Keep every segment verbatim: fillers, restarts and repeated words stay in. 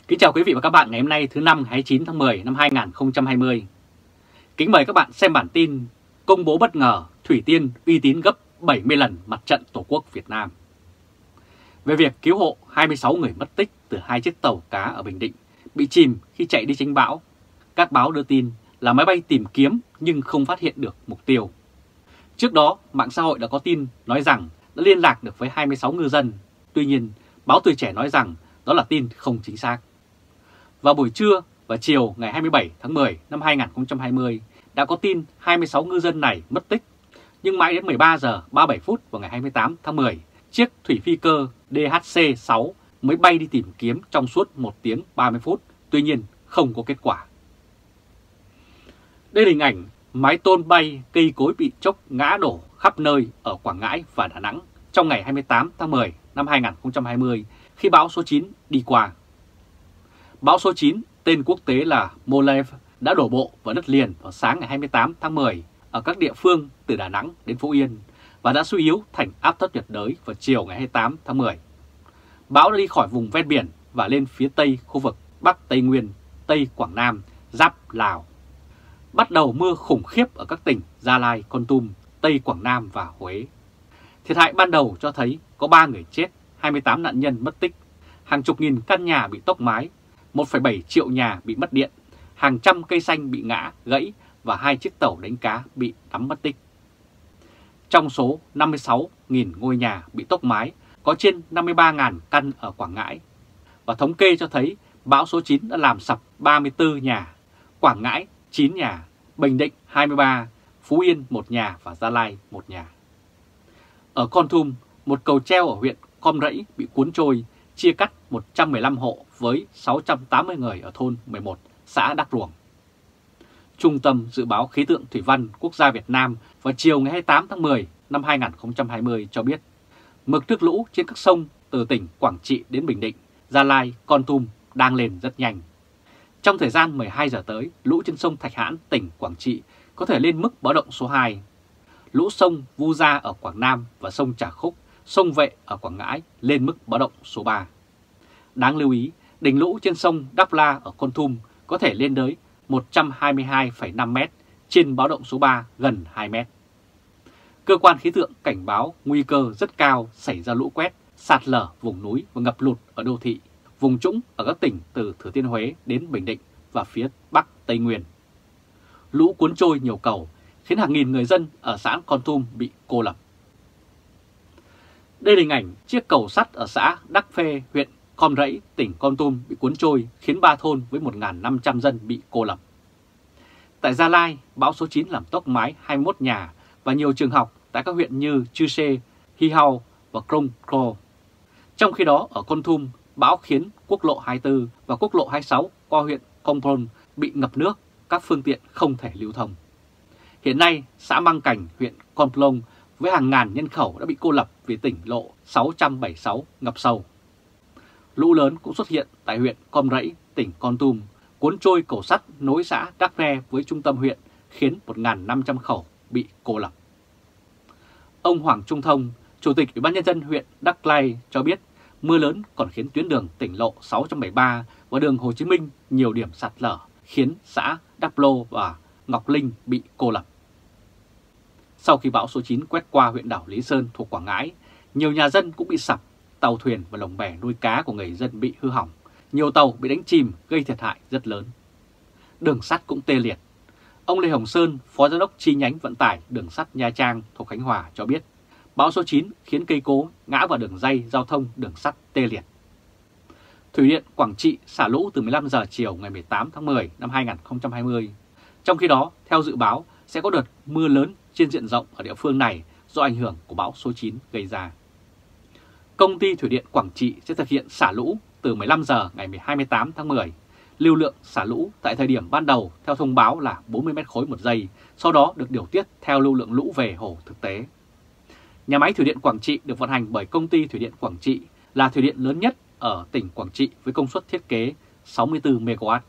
Kính chào quý vị và các bạn ngày hôm nay thứ năm ngày hai mươi chín tháng mười năm hai nghìn không trăm hai mươi. Kính mời các bạn xem bản tin công bố bất ngờ Thủy Tiên uy tín gấp bảy mươi lần Mặt trận Tổ quốc Việt Nam. Về việc cứu hộ hai mươi sáu người mất tích từ hai chiếc tàu cá ở Bình Định bị chìm khi chạy đi tránh bão, các báo đưa tin là máy bay tìm kiếm nhưng không phát hiện được mục tiêu. Trước đó, mạng xã hội đã có tin nói rằng đã liên lạc được với hai mươi sáu ngư dân. Tuy nhiên, báo Tuổi Trẻ nói rằng đó là tin không chính xác. Vào buổi trưa và chiều ngày hai mươi bảy tháng mười năm hai nghìn không trăm hai mươi đã có tin hai mươi sáu ngư dân này mất tích. Nhưng mãi đến mười ba giờ ba mươi bảy phút vào ngày hai mươi tám tháng mười, chiếc thủy phi cơ D H C sáu mới bay đi tìm kiếm trong suốt một tiếng ba mươi phút, tuy nhiên không có kết quả. Đây là hình ảnh mái tôn bay, cây cối bị chốc ngã đổ khắp nơi ở Quảng Ngãi và Đà Nẵng trong ngày hai mươi tám tháng mười năm hai nghìn không trăm hai mươi khi bão số chín đi qua. Bão số chín, tên quốc tế là Molev, đã đổ bộ vào đất liền vào sáng ngày hai mươi tám tháng mười ở các địa phương từ Đà Nẵng đến Phú Yên và đã suy yếu thành áp thấp nhiệt đới vào chiều ngày hai mươi tám tháng mười. Bão đã đi khỏi vùng ven biển và lên phía tây khu vực Bắc Tây Nguyên, Tây Quảng Nam, giáp Lào. Bắt đầu mưa khủng khiếp ở các tỉnh Gia Lai, Kon Tum, Tây Quảng Nam và Huế. Thiệt hại ban đầu cho thấy có ba người chết, hai mươi tám nạn nhân mất tích, hàng chục nghìn căn nhà bị tốc mái, một phẩy bảy triệu nhà bị mất điện, hàng trăm cây xanh bị ngã, gãy và hai chiếc tàu đánh cá bị đắm mất tích. Trong số năm mươi sáu nghìn ngôi nhà bị tốc mái, có trên năm mươi ba nghìn căn ở Quảng Ngãi. Và thống kê cho thấy bão số chín đã làm sập ba mươi tư nhà, Quảng Ngãi chín nhà, Bình Định hai mươi ba, Phú Yên một nhà và Gia Lai một nhà. Ở Kon Tum, một cầu treo ở huyện Com Rẫy bị cuốn trôi, chia cắt một trăm mười lăm hộ với sáu trăm tám mươi người ở thôn mười một, xã Đắk Ruồng. Trung tâm Dự báo Khí tượng Thủy văn Quốc gia Việt Nam vào chiều ngày hai mươi tám tháng mười năm hai nghìn không trăm hai mươi cho biết mực nước lũ trên các sông từ tỉnh Quảng Trị đến Bình Định, Gia Lai, Kon Tum đang lên rất nhanh. Trong thời gian mười hai giờ tới, lũ trên sông Thạch Hãn, tỉnh Quảng Trị có thể lên mức báo động số hai. Lũ sông Vu Gia ở Quảng Nam và sông Trà Khúc, sông Vệ ở Quảng Ngãi lên mức báo động số ba. Đáng lưu ý, đỉnh lũ trên sông Đắk La ở Kon Tum có thể lên tới một trăm hai mươi hai phẩy năm mét, trên báo động số ba gần hai mét. Cơ quan khí tượng cảnh báo nguy cơ rất cao xảy ra lũ quét, sạt lở vùng núi và ngập lụt ở đô thị, vùng trũng ở các tỉnh từ Thừa Thiên Huế đến Bình Định và phía Bắc Tây Nguyên. Lũ cuốn trôi nhiều cầu, khiến hàng nghìn người dân ở xã Kon Tum bị cô lập. Đây là hình ảnh chiếc cầu sắt ở xã Đắk Phê, huyện Com Rẫy, tỉnh Kon Tum bị cuốn trôi, khiến ba thôn với một nghìn năm trăm dân bị cô lập. Tại Gia Lai, bão số chín làm tốc mái hai mươi mốt nhà và nhiều trường học tại các huyện như Chư Sê, Hy Hào và Krông Kro. Trong khi đó, ở Kon Tum, bão khiến quốc lộ hai mươi tư và quốc lộ hai mươi sáu qua huyện Công Pôn bị ngập nước, các phương tiện không thể lưu thông. Hiện nay, xã Măng Cảnh, huyện Con Plong với hàng ngàn nhân khẩu đã bị cô lập vì tỉnh lộ sáu trăm bảy mươi sáu ngập sâu. Lũ lớn cũng xuất hiện tại huyện Com Rẫy, tỉnh Kon Tum, cuốn trôi cầu sắt nối xã Đắk Re với trung tâm huyện, khiến một nghìn năm trăm khẩu bị cô lập. Ông Hoàng Trung Thông, Chủ tịch Ủy ban Nhân dân huyện Đắk Lây cho biết mưa lớn còn khiến tuyến đường tỉnh lộ sáu trăm bảy mươi ba và đường Hồ Chí Minh nhiều điểm sạt lở, khiến xã Đắk Lô và Ngọc Linh bị cô lập. Sau khi bão số chín quét qua huyện đảo Lý Sơn thuộc Quảng Ngãi, nhiều nhà dân cũng bị sập, tàu thuyền và lồng bè nuôi cá của người dân bị hư hỏng, nhiều tàu bị đánh chìm gây thiệt hại rất lớn. Đường sắt cũng tê liệt. Ông Lê Hồng Sơn, Phó Giám đốc chi nhánh vận tải đường sắt Nha Trang thuộc Khánh Hòa cho biết, bão số chín khiến cây cối ngã vào đường ray giao thông đường sắt tê liệt. Thủy điện Quảng Trị xả lũ từ mười lăm giờ chiều ngày mười tám tháng mười năm hai nghìn không trăm hai mươi. Trong khi đó, theo dự báo, sẽ có đợt mưa lớn trên diện rộng ở địa phương này do ảnh hưởng của bão số chín gây ra. Công ty Thủy điện Quảng Trị sẽ thực hiện xả lũ từ mười lăm giờ ngày hai mươi tám tháng mười. Lưu lượng xả lũ tại thời điểm ban đầu theo thông báo là bốn mươi mét khối một giây, sau đó được điều tiết theo lưu lượng lũ về hồ thực tế. Nhà máy Thủy điện Quảng Trị được vận hành bởi Công ty Thủy điện Quảng Trị, là thủy điện lớn nhất ở tỉnh Quảng Trị với công suất thiết kế sáu mươi tư mê ga oát.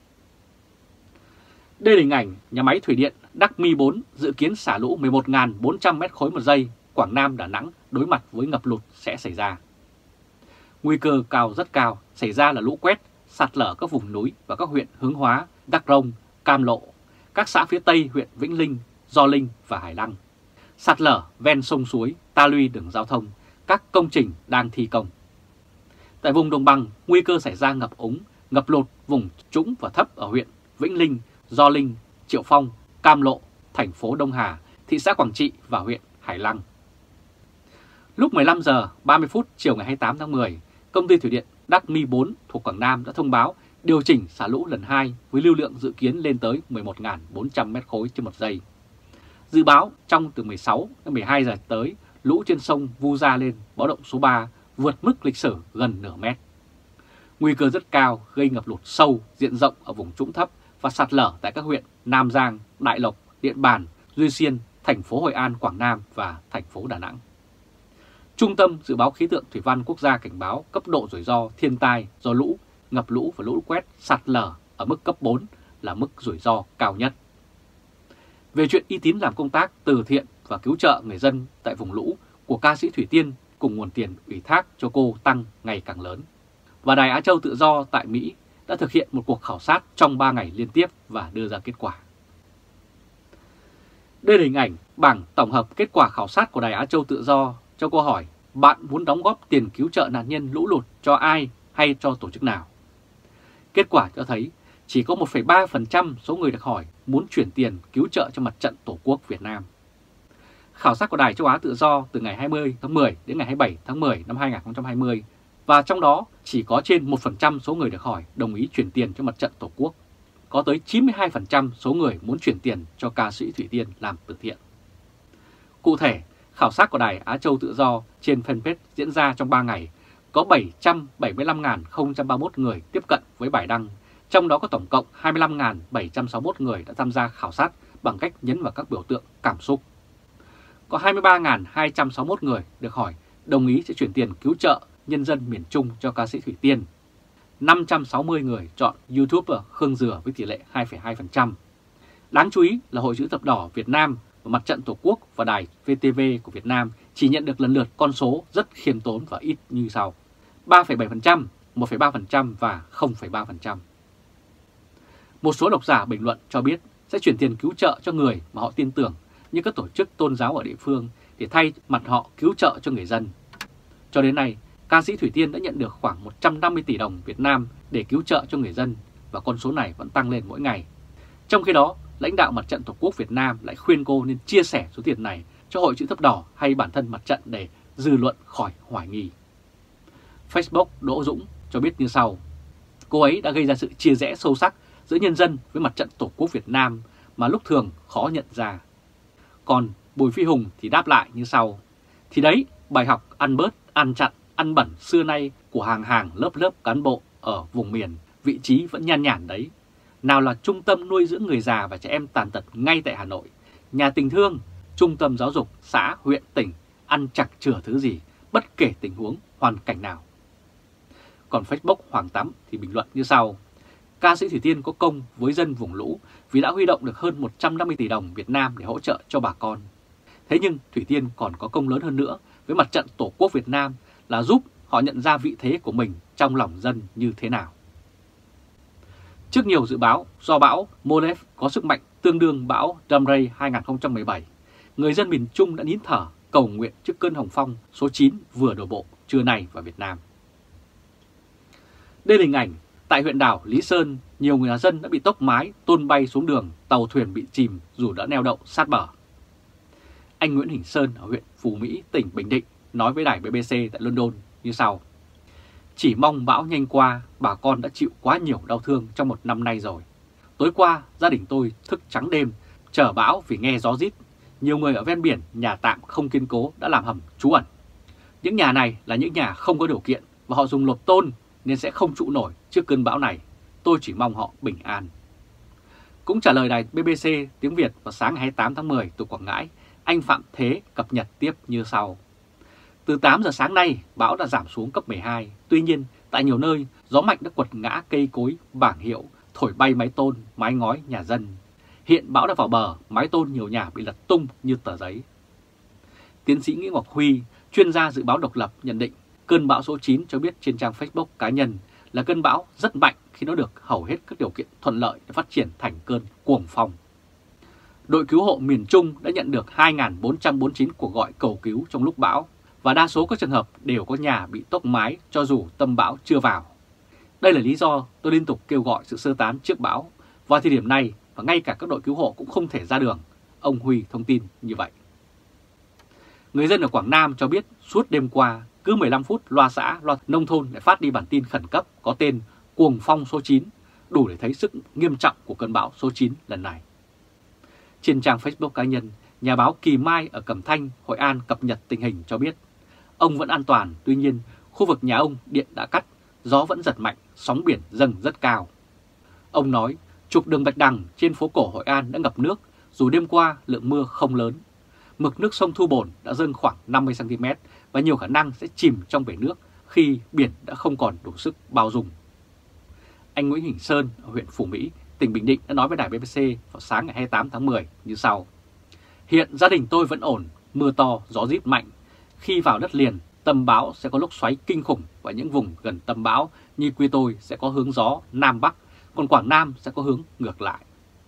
Đây là hình ảnh nhà máy Thủy điện Đắc Mi bốn dự kiến xả lũ mười một nghìn bốn trăm mét khối một giây, Quảng Nam, Đà Nẵng đối mặt với ngập lụt sẽ xảy ra. Nguy cơ cao rất cao xảy ra là lũ quét, sạt lở các vùng núi và các huyện Hướng Hóa, Đắk Rông, Cam Lộ, các xã phía Tây huyện Vĩnh Linh, Gio Linh và Hải Lăng. Sạt lở ven sông suối, ta luy đường giao thông, các công trình đang thi công. Tại vùng đồng bằng, nguy cơ xảy ra ngập úng, ngập lụt vùng trũng và thấp ở huyện Vĩnh Linh, Gio Linh, Triệu Phong, Cam Lộ, thành phố Đông Hà, thị xã Quảng Trị và huyện Hải Lăng. Lúc mười lăm giờ ba mươi phút chiều ngày hai mươi tám tháng mười, công ty thủy điện Đắc Mi bốn thuộc Quảng Nam đã thông báo điều chỉnh xả lũ lần hai với lưu lượng dự kiến lên tới mười một nghìn bốn trăm mét khối trên một giây. Dự báo trong từ mười sáu đến mười hai giờ tới, lũ trên sông Vu Gia lên báo động số ba vượt mức lịch sử gần nửa mét. Nguy cơ rất cao gây ngập lụt sâu diện rộng ở vùng trũng thấp và sạt lở tại các huyện Nam Giang, Đại Lộc, Điện Bàn, Duy Xuyên, thành phố Hội An, Quảng Nam và thành phố Đà Nẵng. Trung tâm Dự báo Khí tượng Thủy văn Quốc gia cảnh báo cấp độ rủi ro thiên tai do lũ, ngập lũ và lũ quét sạt lở ở mức cấp bốn là mức rủi ro cao nhất. Về chuyện uy tín làm công tác từ thiện và cứu trợ người dân tại vùng lũ của ca sĩ Thủy Tiên cùng nguồn tiền ủy thác cho cô tăng ngày càng lớn. Và Đài Á Châu Tự Do tại Mỹ đã thực hiện một cuộc khảo sát trong ba ngày liên tiếp và đưa ra kết quả. Đây là hình ảnh bảng tổng hợp kết quả khảo sát của Đài Á Châu Tự Do cho câu hỏi bạn muốn đóng góp tiền cứu trợ nạn nhân lũ lụt cho ai hay cho tổ chức nào. Kết quả cho thấy chỉ có một phẩy ba phần trăm số người được hỏi muốn chuyển tiền cứu trợ cho Mặt trận Tổ quốc Việt Nam. Khảo sát của Đài Châu Á Tự Do từ ngày hai mươi tháng mười đến ngày hai mươi bảy tháng mười năm hai nghìn không trăm hai mươi và trong đó chỉ có trên một phần trăm số người được hỏi đồng ý chuyển tiền cho Mặt trận Tổ quốc. Có tới chín mươi hai phần trăm số người muốn chuyển tiền cho ca sĩ Thủy Tiên làm từ thiện. Cụ thể, khảo sát của Đài Á Châu Tự Do trên fanpage diễn ra trong ba ngày, có bảy trăm bảy mươi lăm nghìn không trăm ba mươi mốt người tiếp cận với bài đăng, trong đó có tổng cộng hai mươi lăm nghìn bảy trăm sáu mươi mốt người đã tham gia khảo sát bằng cách nhấn vào các biểu tượng cảm xúc. Có hai mươi ba nghìn hai trăm sáu mươi mốt người được hỏi đồng ý sẽ chuyển tiền cứu trợ nhân dân miền Trung cho ca sĩ Thủy Tiên. năm trăm sáu mươi người chọn YouTuber Khương Dừa với tỷ lệ hai phẩy hai phần trăm. Đáng chú ý là Hội Chữ Thập Đỏ Việt Nam và Mặt trận Tổ quốc và Đài vê tê vê của Việt Nam chỉ nhận được lần lượt con số rất khiêm tốn và ít như sau: ba phẩy bảy phần trăm, một phẩy ba phần trăm và không phẩy ba phần trăm. Một số độc giả bình luận cho biết sẽ chuyển tiền cứu trợ cho người mà họ tin tưởng như các tổ chức tôn giáo ở địa phương để thay mặt họ cứu trợ cho người dân. Cho đến nay, ca sĩ Thủy Tiên đã nhận được khoảng một trăm năm mươi tỷ đồng Việt Nam để cứu trợ cho người dân và con số này vẫn tăng lên mỗi ngày. Trong khi đó, lãnh đạo Mặt trận Tổ quốc Việt Nam lại khuyên cô nên chia sẻ số tiền này cho Hội Chữ Thập Đỏ hay bản thân mặt trận để dư luận khỏi hoài nghi. Facebook Đỗ Dũng cho biết như sau: cô ấy đã gây ra sự chia rẽ sâu sắc giữa nhân dân với Mặt trận Tổ quốc Việt Nam mà lúc thường khó nhận ra. Còn Bùi Phi Hùng thì đáp lại như sau: thì đấy, bài học ăn bớt, ăn chặn, ăn bẩn xưa nay của hàng hàng lớp lớp cán bộ ở vùng miền, vị trí vẫn nhan nhản đấy. Nào là trung tâm nuôi dưỡng người già và trẻ em tàn tật ngay tại Hà Nội, nhà tình thương, trung tâm giáo dục, xã, huyện, tỉnh, ăn chặt chừa thứ gì, bất kể tình huống, hoàn cảnh nào. Còn Facebook Hoàng Tắm thì bình luận như sau: ca sĩ Thủy Tiên có công với dân vùng lũ vì đã huy động được hơn một trăm năm mươi tỷ đồng Việt Nam để hỗ trợ cho bà con. Thế nhưng Thủy Tiên còn có công lớn hơn nữa với Mặt trận Tổ quốc Việt Nam là giúp họ nhận ra vị thế của mình trong lòng dân như thế nào. Trước nhiều dự báo do bão Molef có sức mạnh tương đương bão Damrey hai nghìn không trăm mười bảy, người dân miền Trung đã nín thở cầu nguyện trước cơn hồng phong số chín vừa đổ bộ trưa nay vào Việt Nam. Đây là hình ảnh tại huyện đảo Lý Sơn, nhiều người dân đã bị tốc mái tôn bay xuống đường, tàu thuyền bị chìm dù đã neo đậu sát bờ. Anh Nguyễn Hình Sơn ở huyện Phú Mỹ, tỉnh Bình Định nói với đài bê bê xê tại London như sau: chỉ mong bão nhanh qua, bà con đã chịu quá nhiều đau thương trong một năm nay rồi. Tối qua, gia đình tôi thức trắng đêm, chờ bão vì nghe gió rít. Nhiều người ở ven biển, nhà tạm không kiên cố đã làm hầm trú ẩn. Những nhà này là những nhà không có điều kiện và họ dùng lợp tôn nên sẽ không trụ nổi trước cơn bão này. Tôi chỉ mong họ bình an. Cũng trả lời đài bê bê xê tiếng Việt vào sáng ngày hai mươi tám tháng mười từ Quảng Ngãi, anh Phạm Thế cập nhật tiếp như sau: từ tám giờ sáng nay, bão đã giảm xuống cấp mười hai. Tuy nhiên, tại nhiều nơi, gió mạnh đã quật ngã cây cối, bảng hiệu, thổi bay mái tôn, mái ngói nhà dân. Hiện bão đã vào bờ, mái tôn nhiều nhà bị lật tung như tờ giấy. Tiến sĩ Nguyễn Ngọc Huy, chuyên gia dự báo độc lập nhận định cơn bão số chín cho biết trên trang Facebook cá nhân là cơn bão rất mạnh khi nó được hầu hết các điều kiện thuận lợi để phát triển thành cơn cuồng phong. Đội cứu hộ miền Trung đã nhận được hai nghìn bốn trăm bốn mươi chín cuộc gọi cầu cứu trong lúc bão, và đa số các trường hợp đều có nhà bị tốc mái cho dù tâm bão chưa vào. Đây là lý do tôi liên tục kêu gọi sự sơ tán trước bão, vào thời điểm này và ngay cả các đội cứu hộ cũng không thể ra đường, ông Huy thông tin như vậy. Người dân ở Quảng Nam cho biết suốt đêm qua, cứ mười lăm phút loa xã, loa nông thôn lại phát đi bản tin khẩn cấp có tên Cuồng phong số chín, đủ để thấy sức nghiêm trọng của cơn bão số chín lần này. Trên trang Facebook cá nhân, nhà báo Kỳ Mai ở Cẩm Thanh, Hội An cập nhật tình hình cho biết ông vẫn an toàn, tuy nhiên khu vực nhà ông điện đã cắt, gió vẫn giật mạnh, sóng biển dâng rất cao. Ông nói trục đường Bạch Đằng trên phố cổ Hội An đã ngập nước dù đêm qua lượng mưa không lớn. Mực nước sông Thu Bồn đã dâng khoảng năm mươi xăng ti mét và nhiều khả năng sẽ chìm trong bể nước khi biển đã không còn đủ sức bao dung. Anh Nguyễn Huỳnh Sơn ở huyện Phú Mỹ, tỉnh Bình Định đã nói với đài bê bê xê vào sáng ngày hai mươi tám tháng mười như sau. Hiện gia đình tôi vẫn ổn, mưa to, gió rít mạnh. Khi vào đất liền, tâm bão sẽ có lốc xoáy kinh khủng và những vùng gần tâm bão như quê tôi sẽ có hướng gió Nam Bắc, còn Quảng Nam sẽ có hướng ngược lại.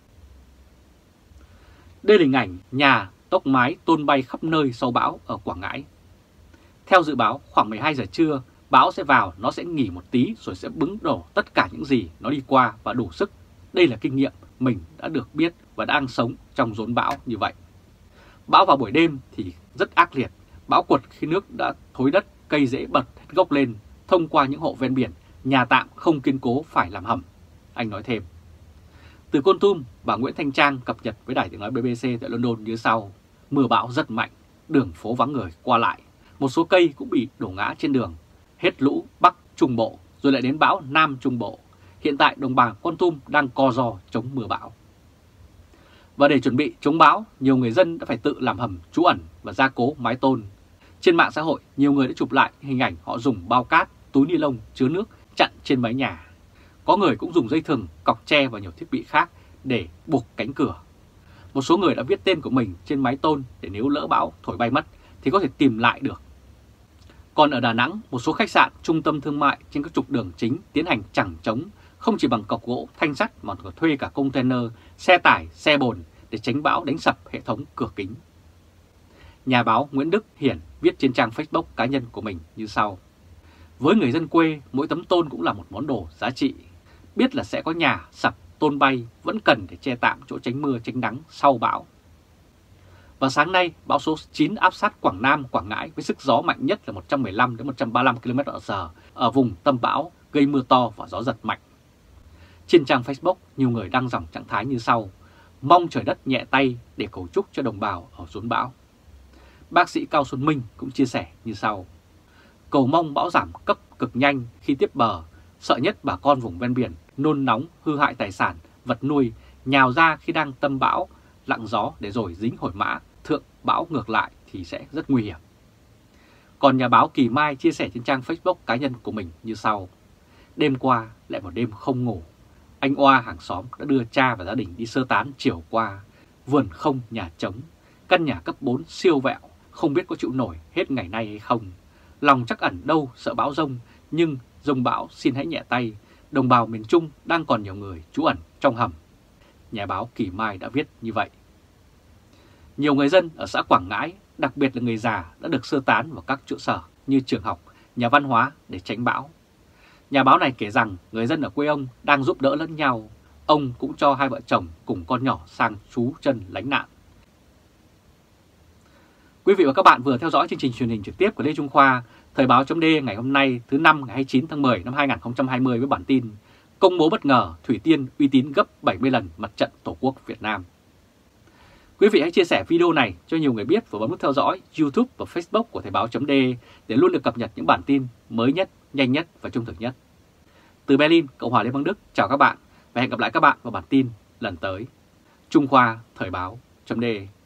Đây là hình ảnh nhà tốc mái tôn bay khắp nơi sau bão ở Quảng Ngãi. Theo dự báo, khoảng mười hai giờ trưa, bão sẽ vào, nó sẽ nghỉ một tí rồi sẽ bứng đổ tất cả những gì nó đi qua và đủ sức. Đây là kinh nghiệm mình đã được biết và đang sống trong rốn bão như vậy. Bão vào buổi đêm thì rất ác liệt, bão quật khi nước đã thối đất, cây rễ bật hết gốc lên, thông qua những hộ ven biển, nhà tạm không kiên cố phải làm hầm. Anh nói thêm. Từ Kon Tum, bà Nguyễn Thanh Trang cập nhật với đài tiếng nói bê bê xê tại London như sau. Mưa bão rất mạnh, đường phố vắng người qua lại, một số cây cũng bị đổ ngã trên đường. Hết lũ Bắc Trung Bộ rồi lại đến bão Nam Trung Bộ. Hiện tại đồng bằng Kon Tum đang co ro chống mưa bão. Và để chuẩn bị chống bão, nhiều người dân đã phải tự làm hầm trú ẩn và gia cố mái tôn. Trên mạng xã hội, nhiều người đã chụp lại hình ảnh họ dùng bao cát, túi ni lông chứa nước chặn trên mái nhà. Có người cũng dùng dây thừng, cọc tre và nhiều thiết bị khác để buộc cánh cửa. Một số người đã viết tên của mình trên mái tôn để nếu lỡ bão thổi bay mất thì có thể tìm lại được. Còn ở Đà Nẵng, một số khách sạn, trung tâm thương mại trên các trục đường chính tiến hành chằng trống, không chỉ bằng cọc gỗ, thanh sắt mà còn thuê cả container, xe tải, xe bồn để tránh bão đánh sập hệ thống cửa kính. Nhà báo Nguyễn Đức Hiển viết trên trang Facebook cá nhân của mình như sau. Với người dân quê, mỗi tấm tôn cũng là một món đồ giá trị. Biết là sẽ có nhà sập, tôn bay, vẫn cần để che tạm chỗ tránh mưa tránh nắng sau bão. Và sáng nay, bão số chín áp sát Quảng Nam, Quảng Ngãi với sức gió mạnh nhất là một trăm mười lăm đến một trăm ba mươi lăm ki lô mét trên giờ ở vùng tâm bão, gây mưa to và gió giật mạnh. Trên trang Facebook, nhiều người đăng dòng trạng thái như sau. Mong trời đất nhẹ tay để cầu chúc cho đồng bào ở rốn bão. Bác sĩ Cao Xuân Minh cũng chia sẻ như sau. Cầu mong bão giảm cấp cực nhanh khi tiếp bờ, sợ nhất bà con vùng ven biển, nôn nóng, hư hại tài sản, vật nuôi, nhào ra khi đang tâm bão, lặng gió để rồi dính hồi mã, thượng bão ngược lại thì sẽ rất nguy hiểm. Còn nhà báo Kỳ Mai chia sẻ trên trang Facebook cá nhân của mình như sau. Đêm qua lại một đêm không ngủ. Anh Oa hàng xóm đã đưa cha và gia đình đi sơ tán chiều qua. Vườn không nhà trống, căn nhà cấp bốn siêu vẹo, không biết có chịu nổi hết ngày nay hay không. Lòng chắc ẩn đâu sợ bão rông, nhưng rông bão xin hãy nhẹ tay. Đồng bào miền Trung đang còn nhiều người trú ẩn trong hầm. Nhà báo Kỳ Mai đã viết như vậy. Nhiều người dân ở xã Quảng Ngãi, đặc biệt là người già, đã được sơ tán vào các trụ sở như trường học, nhà văn hóa để tránh bão. Nhà báo này kể rằng người dân ở quê ông đang giúp đỡ lẫn nhau. Ông cũng cho hai vợ chồng cùng con nhỏ sang trú chân lánh nạn. Quý vị và các bạn vừa theo dõi chương trình truyền hình trực tiếp của Lê Trung Khoa, Thời báo chấm D ngày hôm nay thứ năm ngày hai mươi chín tháng mười năm hai nghìn không trăm hai mươi với bản tin công bố bất ngờ Thủy Tiên uy tín gấp bảy mươi lần mặt trận Tổ quốc Việt Nam. Quý vị hãy chia sẻ video này cho nhiều người biết và bấm nút theo dõi YouTube và Facebook của Thời báo chấm D để luôn được cập nhật những bản tin mới nhất, nhanh nhất và trung thực nhất. Từ Berlin, Cộng hòa Liên bang Đức, chào các bạn và hẹn gặp lại các bạn vào bản tin lần tới. Trung Khoa Thời báo chấm D